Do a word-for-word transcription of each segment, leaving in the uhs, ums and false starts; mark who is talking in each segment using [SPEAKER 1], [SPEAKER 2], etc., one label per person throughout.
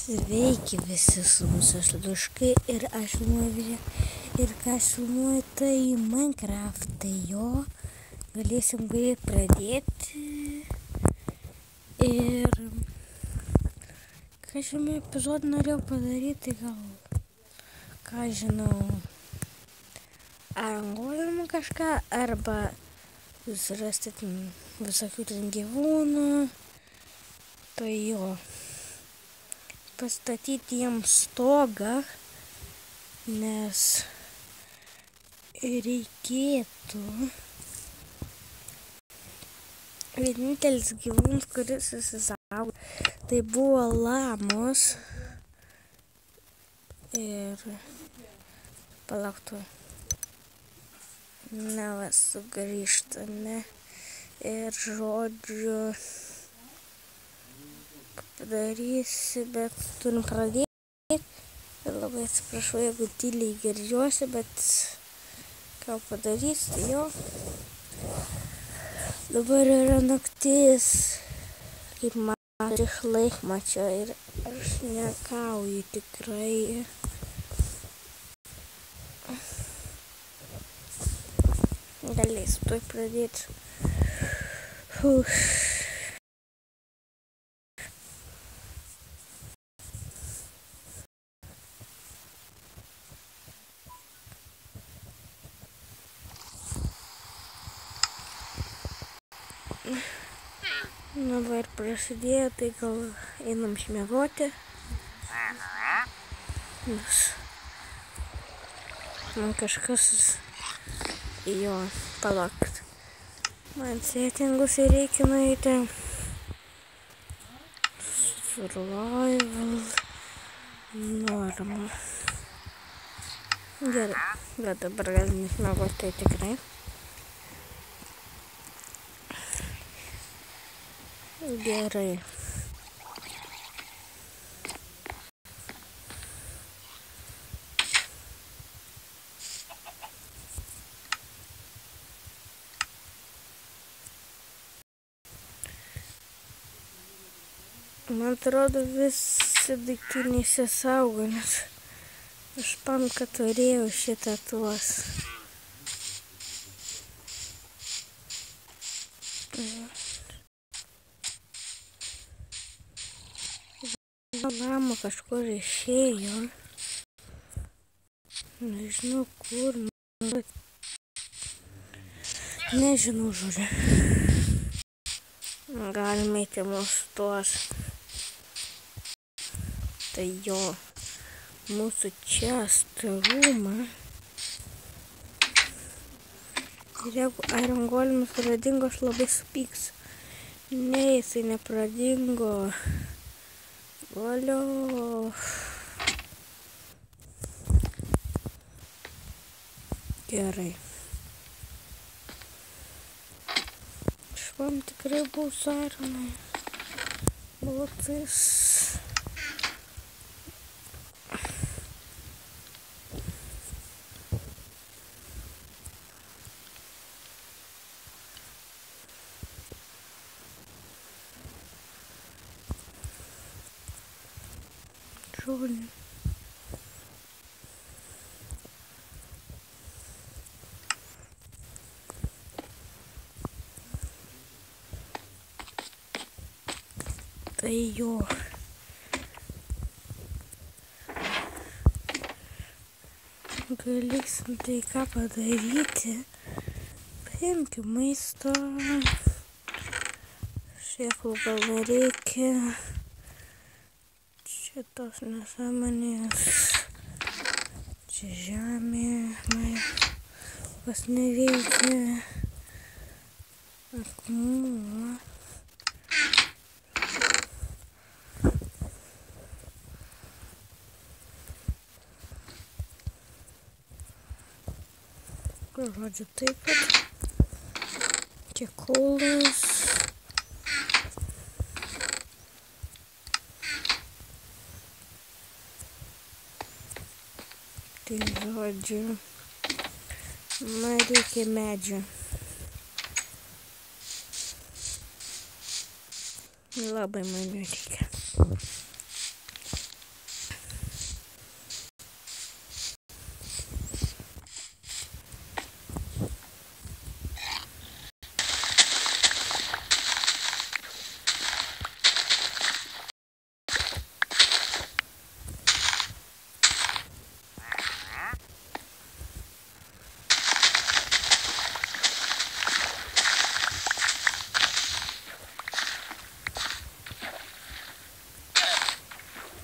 [SPEAKER 1] Sveiki visi, su mūsų Šliuškai ir aš filmuoju ir ką aš filmuoju, tai Minecraft, tai jo galėsim greit pradėti ir ką šiame epizode norėjau padaryti, gal, ką žinau, ar galima kažką, arba susirasti visokių ten gyvūnų, tai jo. Pastatyti jiems stogą, nes reikėtų. Vienintelis gyvūnas, kuris įsisaugo, tai buvo lamos. Ir palauktų. Na, va, sugrįžtame. Ir žodžiu padarysi, bet turim pradėti. Ir labai atsiprašau, jeigu tyliai girdžiuosi, bet ką padarys, tai jo. Dabar yra naktis, kaip matau, iš laikmačio ir aš nekauju tikrai. Galėsiu tuoj pradėti. Uf. Na, va ir prasidėjo, tai gal einam šmiegoti. Nes man kažkas, jo, palakt. Man settingus reikia nueiti. Survival. Norma. Gerai, bet dabar galim šmiegoti, tai tikrai. Gerai. Man atrodo, visi daiktai nesisaugo, nes aš pam, kad turėjau šitą tuos. Lama kažkur išėjo. Nežinau kur. Nežinau, žodžiu. Galime eiti mūsų tuos. Tai jo. Mūsų čia starumą. Ir jeigu Iron Golemas pradingo, aš labai supyksiu. Ne, jisai nepradingo. Valio. Gerai. Švam tikrai bus Ironai. Botais. Žodžiu. Tai jo. Galėsim tai ką padaryti. Paimkim maisto. Šėklų gal nereikia. Šitos nesąmonės, čia žemė, kas neveikia, akmuo. Žodžiu, taip pat, čia kaulas. Tai žodžiu, man reikia medžio. Labai man reikia.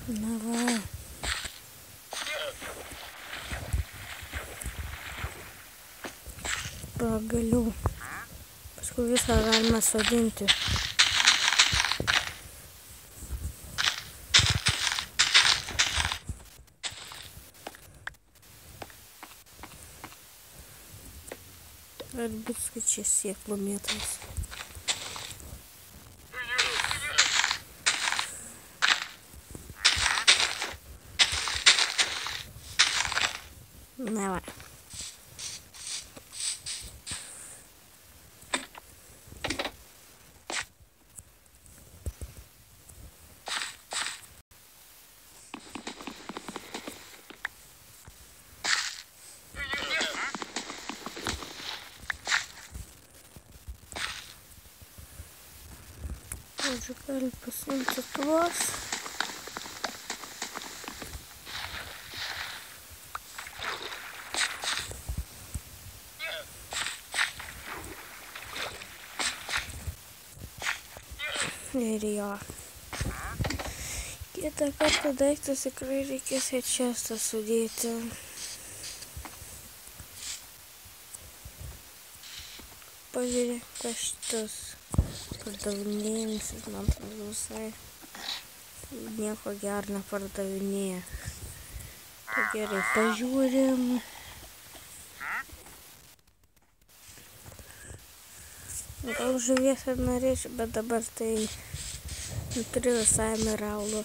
[SPEAKER 1] Na va. Pagaliau. Paskui viską galima sodinti. Ar biskui čia sėklų mėtas. Na va. Žodžiu, gali pasiimti tuos. Ir jo. Kitą kartą daiktus tikrai reikės į čestą sudėti. Pažiūrėk, kas šitas pardavinėjimas, man atrodo visai nieko gero nepardavinėja. Tai gerai, pažiūrim. Gal žuvies ir norėčiau, bet dabar tai turiu visai mineralų.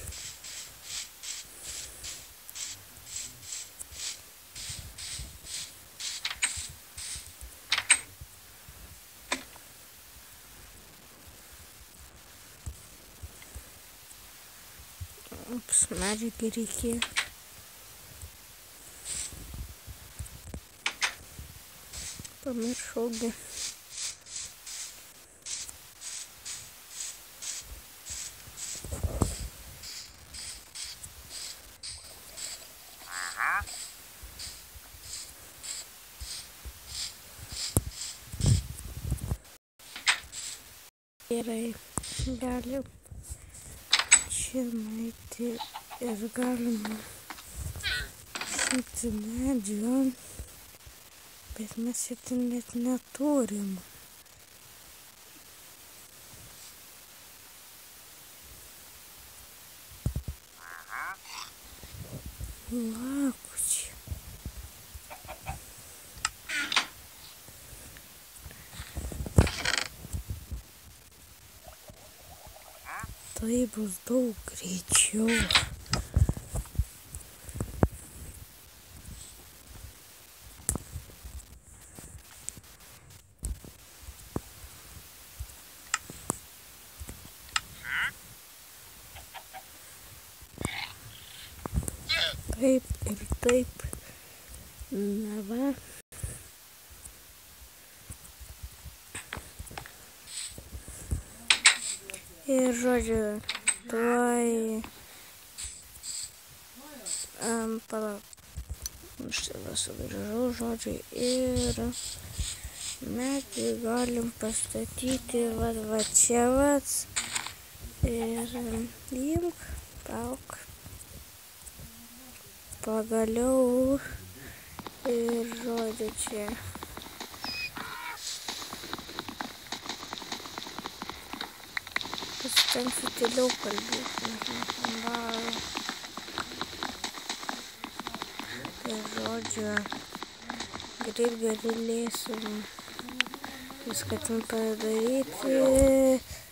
[SPEAKER 1] Ups, medžiagą reikėjo. Pamiršau gi. Gerai, galim čia nueiti ir galima šitą medžių, bet mes šitą net neturim. Lakučiai. Tai bus daug greičiau. Taip ir taip. Na va. Ir žodžiu, tuoj um, palauk, štai va sugrįžau, žodžiu, ir medį galim pastatyti, va, va čia vat, ir imk, pauk, pagaliau, ir žodžiu čia. Pasitengsiu tyliau kalbėti. Tai žodžiu, greit galėsim viską ten padaryti.